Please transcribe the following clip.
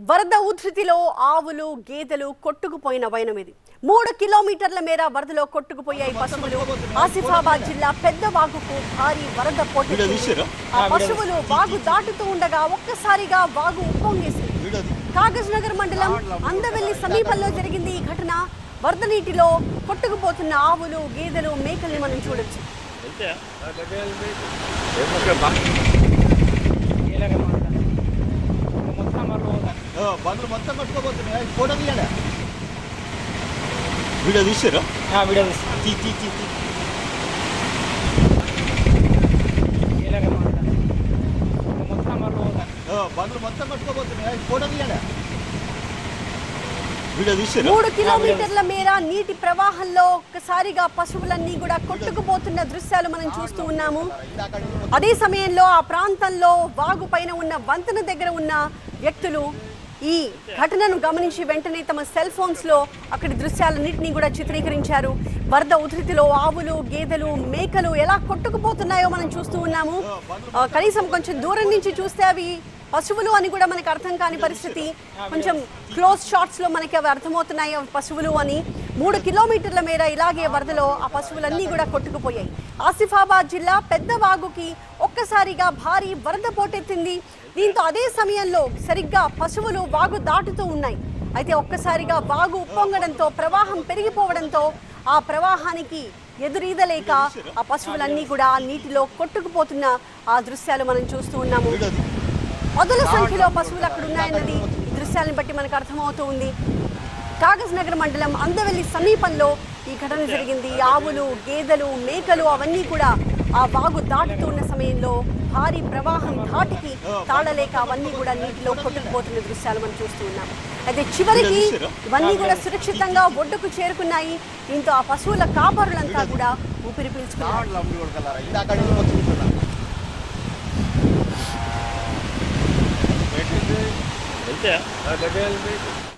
వరద ఉధృతిలో ఆవులు గేదెలు కొట్టుకుపోయిన వైనమిది 3 కిలోమీటర్ల మేర వరదలో కొట్టుకుపోయాయి పశువులు. ఆసిఫాబాద్ జిల్లా పెద్ద వాగుకు భారీ వరద పోటెత్తింది. ఆ పశువులు వాగు దాటుతూ ఉండగా ఒక్కసారిగా వాగు ఉప్పొంగేసింది. కాగజ్ నగర్ మండలం అందవెల్లి సమీపంలో జరిగింది ఈ ఘటన. వరద నీటిలో కొట్టుకుపోతున్న ఆవులు గేదెలు మేకల్ని మనం చూడొచ్చు. బండ్లు మొత్తం కట్టుకోబోతున్నాయి. ఫోటో తీయండి. వీడియో తీసారా? వీడియో బండ్లు మొత్తం కట్టుకోబోతున్నాయి. ఫోటో తీయండి. 3 కిలోమీటర్ల మేర నీటి ప్రవాహంలో ఒక్కసారిగా పశువులన్నీ కూడా కొట్టుకుపోతున్న దృశ్యాలు మనం చూస్తూ ఉన్నాము. అదే సమయంలో ఆ ప్రాంతంలో వాగు పైన ఉన్న వంతెన దగ్గర ఉన్న వ్యక్తులు ఈ ఘటనను గమనించి వెంటనే తమ సెల్ ఫోన్స్ లో అక్కడి దృశ్యాలన్నింటినీ కూడా చిత్రీకరించారు. వరద ఉధృతిలో ఆవులు గేదెలు మేకలు ఎలా కొట్టుకుపోతున్నాయో మనం చూస్తూ ఉన్నాము. కనీసం కొంచెం దూరం నుంచి చూస్తే అవి పశువులు అని కూడా మనకు అర్థం కాని పరిస్థితి. కొంచెం క్లోజ్ షాట్స్ లో మనకి అవి అర్థమవుతున్నాయి పశువులు అని. 3 కిలోమీటర్ల మేర ఇలాగే వరదలో ఆ పశువులన్నీ కూడా కొట్టుకుపోయాయి. ఆసిఫాబాద్ జిల్లా పెద్ద వాగుకి ఒక్కసారిగా భారీ వరద పోటెత్తింది. దీంతో అదే సమయంలో సరిగ్గా పశువులు వాగు దాటుతూ ఉన్నాయి. అయితే ఒక్కసారిగా వాగు ఉప్పొంగడంతో ప్రవాహం పెరిగిపోవడంతో ఆ ప్రవాహానికి ఎదురీదలేక ఆ పశువులన్నీ కూడా నీటిలో కొట్టుకుపోతున్న ఆ దృశ్యాలు మనం చూస్తూ ఉన్నాము. పదుల సంఖ్యలో పశువులు అక్కడ ఉన్నాయన్నది ఈ దృశ్యాలను బట్టి మనకు అర్థమవుతూ ఉంది. కాగజ్ నగర్ మండలం అందవెల్లి సమీపంలో ఈ ఘటన జరిగింది. ఆవులు గేదెలు మేకలు అవన్నీ కూడా ఆ వాగు దాటుతూ ఉన్న సమయంలో భారీ ప్రవాహం ధాటికి తాళలేక అవన్నీ కూడా నీటిలో కొట్టుకుపోతున్న దృశ్యాలు మనం చూస్తూ ఉన్నాం. అయితే చివరికి ఇవన్నీ కూడా సురక్షితంగా ఒడ్డుకు చేరుకున్నాయి. దీంతో ఆ పశువుల కాపరులంతా కూడా ఊపిరి పీల్చుకున్నారు.